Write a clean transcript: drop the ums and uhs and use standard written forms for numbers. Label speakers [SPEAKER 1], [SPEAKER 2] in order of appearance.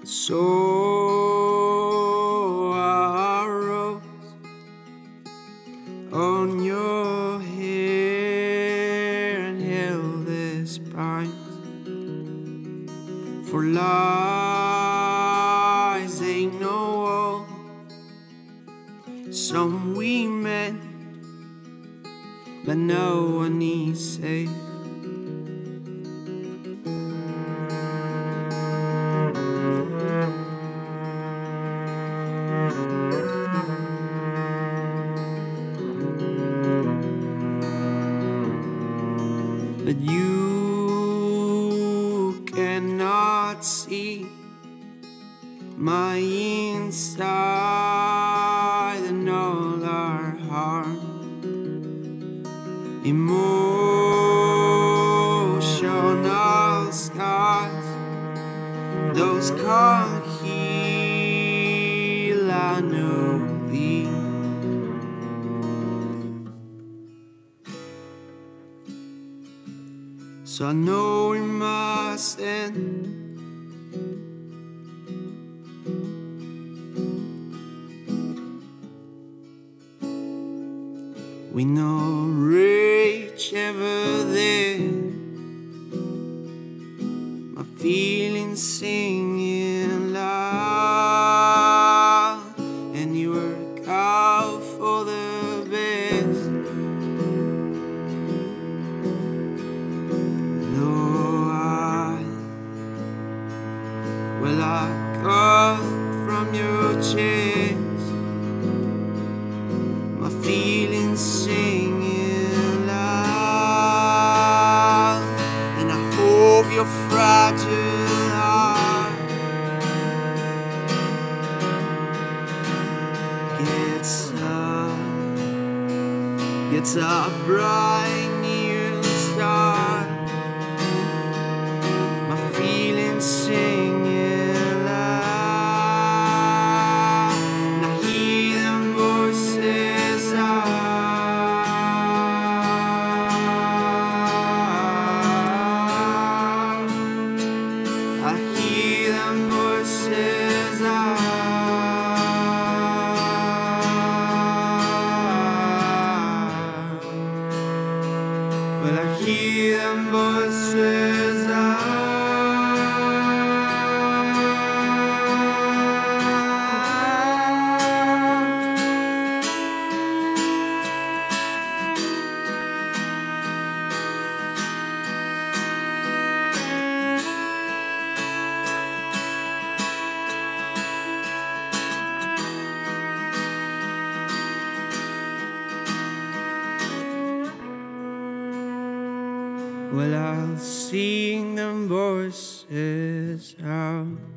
[SPEAKER 1] So I rose on your hair and held this prize for lies ain't no war. Some we meant, but no one needs safe. But you cannot see my inside and all our harm, emotional scars. Those can't heal, I know thee. So I know we must end. We know reach ever there. My feelings singing loud, and you work out for the best. Well, I cut from your chest, my feelings singing loud, and I hope your fragile heart gets a bright new start. My feelings singing. I hear them voices well, I hear them voices well, I'll sing them voices out.